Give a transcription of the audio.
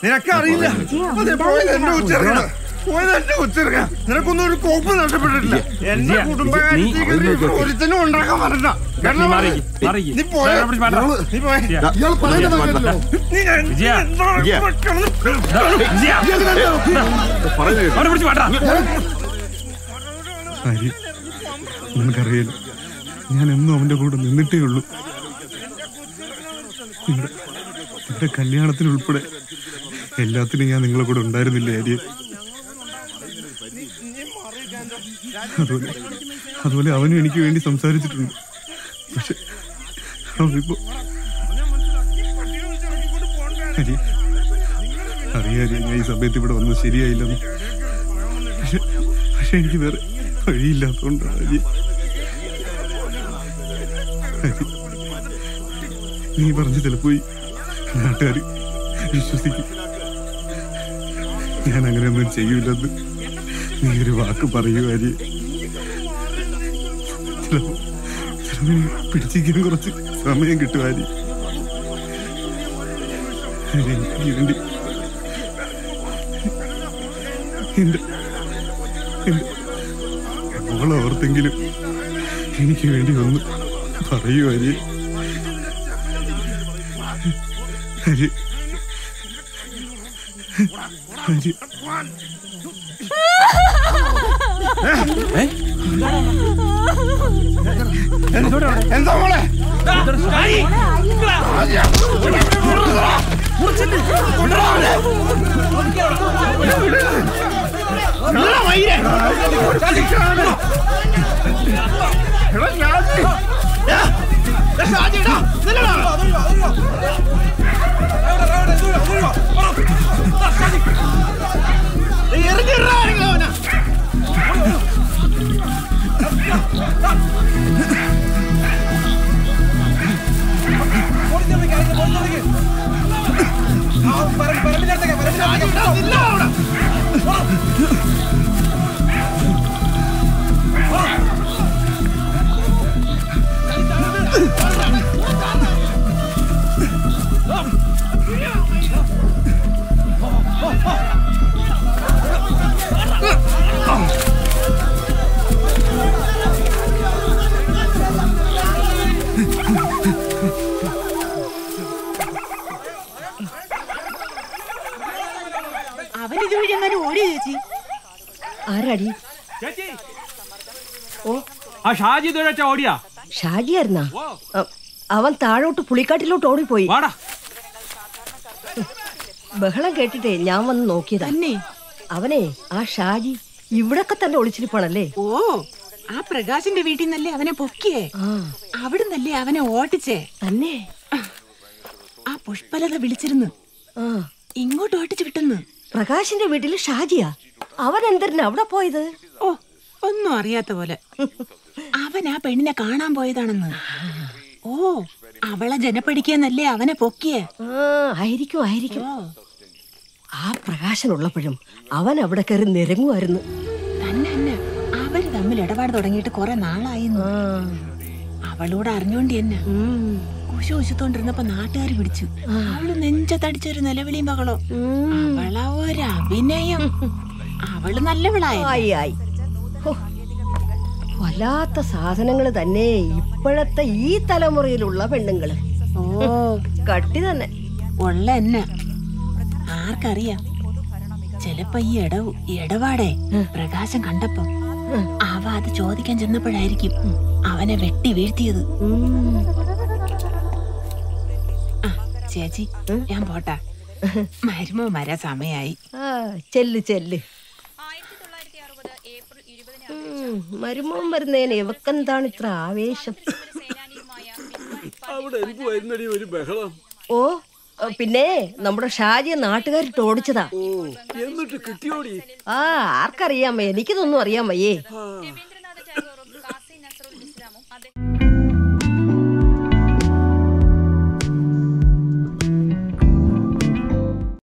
നിനക്കറിയില്ല. നിനക്കൊന്നും ഒരു കോപ്പ് നഷ്ടപ്പെട്ടിട്ടില്ല. എന്റെ കുടുംബകാര്യത്തിൽ ഒരുത്തനും ഉണ്ടാക്കാൻ പറഞ്ഞ നിനക്കറിയില്ല, ഞാൻ എന്നും അവന്റെ കൂടെ നിന്നിട്ടേ ഉള്ളൂ. എന്റെ കല്യാണത്തിനുൾപ്പെടെ എല്ലാത്തിനും ഞാൻ നിങ്ങളെ കൂടെ ഉണ്ടായിരുന്നില്ല ആര്യ. അതുപോലെ അവനും എനിക്ക് വേണ്ടി സംസാരിച്ചിട്ടുണ്ട്. പക്ഷെ അവനിപ്പോ അറിയാം ഞാൻ ഈ സമയത്ത് ഇവിടെ വന്നത് ശരിയായില്ലെന്ന്. പക്ഷെ എനിക്ക് വേറെ വഴിയില്ലാത്തതുകൊണ്ടാണ് അരി. നീ പറഞ്ഞ ചിലപ്പോ നാട്ടുകാർ വിശ്വസിക്കും. ഞാൻ അങ്ങനെയൊന്നും ചെയ്യൂലെന്ന് നീ ഒരു വാക്ക് പറയൂ അരി. ചിലപ്പോ പിടിച്ചിരിക്കാൻ കുറച്ച് സമയം കിട്ടും അരി. എനിക്ക് വേണ്ടി എന്റെ മോളെ ഓർത്തെങ്കിലും എനിക്ക് വേണ്ടി ഒന്ന് പറയൂ അരി. അരി അരി എന്താ മോളെ? ആരാടി? ഓ ആ ഷാജി ഓടിയാ? ഷാജിയായിരുന്നാ? അവൻ താഴോട്ട് പുളിക്കാട്ടിലോട്ട് ഓടിപ്പോയി. ബഹളം കേട്ടിട്ടേ ഞാൻ വന്ന് നോക്കിയതാ. അവനെ ആ ഷാജി ഇവിടൊക്കെ തന്നെ ഒളിച്ചിരിപ്പാണല്ലേ? ഓ ആ പ്രകാശിന്റെ വീട്ടിൽ നിന്നല്ലേ അവനെ പൊക്കിയേ? അവിടുന്നല്ലേ അവനെ ഓട്ടിച്ചേ? തന്നെ ആ പുഷ്പലത വിളിച്ചിരുന്നു ഇങ്ങോട്ട് ഓട്ടിച്ചു വിട്ടെന്ന്. പ്രകാശിന്റെ വീട്ടില് ഷാജിയാ? അവൻ എന്തിനാ അവിടെ പോയത്? ഓ ഒന്നും അറിയാത്ത പോലെ. അവൻ ആ പെണ്ണിനെ കാണാൻ പോയതാണെന്ന്. ഓ അവളെ ജനപ്പടിക്കാന്നല്ലേ അവനെ പൊക്കിയേ? ആയിരിക്കും ആയിരിക്കും. ആ പ്രകാശനുള്ളപ്പോഴും അവൻ അവിടെ കയറി നിരങ്ങുമായിരുന്നു. തന്നെ അവര് തമ്മിൽ ഇടപാട് തുടങ്ങിയിട്ട് കുറെ നാളായിരുന്നു. അവളോട് അറിഞ്ഞോണ്ടി തന്നെ കുശു കുശത്തോണ്ടിരുന്നപ്പോ നാട്ടുകാര് പിടിച്ചു. അവള് നെഞ്ചത്തടിച്ചൊരു നിലവിളിയും ബഹളോ. അവളാ ഒരഭിനയം. അവള് നല്ലവളായി. വല്ലാത്ത സാധനങ്ങള് തന്നെ ഇപ്പോഴത്തെ ഈ തലമുറയിലുള്ള പെണ്ണുങ്ങള്. ഓ കട്ടി തന്നെ ഉള്ള എന്നെ ആർക്കറിയാം. ചിലപ്പോ ഈ ഇടപാടെ പ്രകാശം കണ്ടപ്പോ അവ അത് ചോദിക്കാൻ ചെന്നപ്പോഴായിരിക്കും അവനെ വെട്ടി വീഴ്ത്തിയത്. ചേച്ചി ഞാൻ പോട്ടാ, മരുമോ വരാ സമയായി. ചെല്ല് ചെല്ല്. മരുമോൻ വരുന്നേനെ ഇവക്കെന്താണ് ഇത്ര ആവേശം? ഓ പിന്നെ നമ്മുടെ ഷാജിയെ നാട്ടുകാരിട്ട് ഓടിച്ചതാ. എന്നിട്ട് കിട്ടിയോടി? ആർക്കറിയാം, എനിക്കിതൊന്നും അറിയാൻ വയ്യേ.